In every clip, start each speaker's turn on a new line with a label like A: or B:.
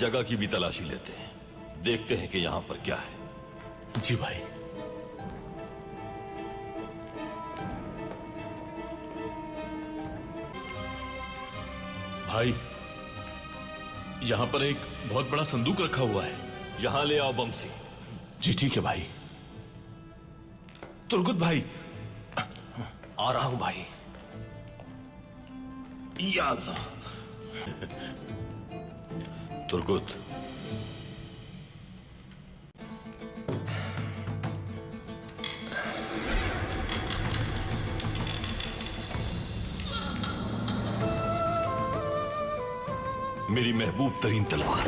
A: जगह की भी तलाशी लेते हैं, देखते हैं कि यहां पर क्या है।
B: जी भाई। भाई, यहां पर एक बहुत बड़ा संदूक रखा हुआ है।
A: यहां ले आओ बमसी।
B: जी ठीक है भाई। तुर्गुत भाई।
A: आ रहा हूं भाई।
B: या अल्लाह।
A: तुर्गुत, मेरी महबूब तरीन तलवार।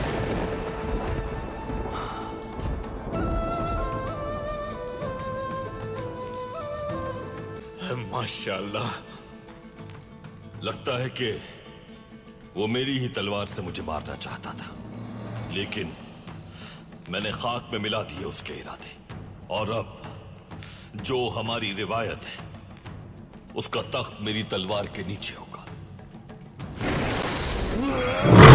B: माशाअल्लाह।
A: लगता है कि वो मेरी ही तलवार से मुझे मारना चाहता था, लेकिन मैंने खाक में मिला दिए उसके इरादे। और अब जो हमारी रिवायत है, उसका तख्त मेरी तलवार के नीचे होगा।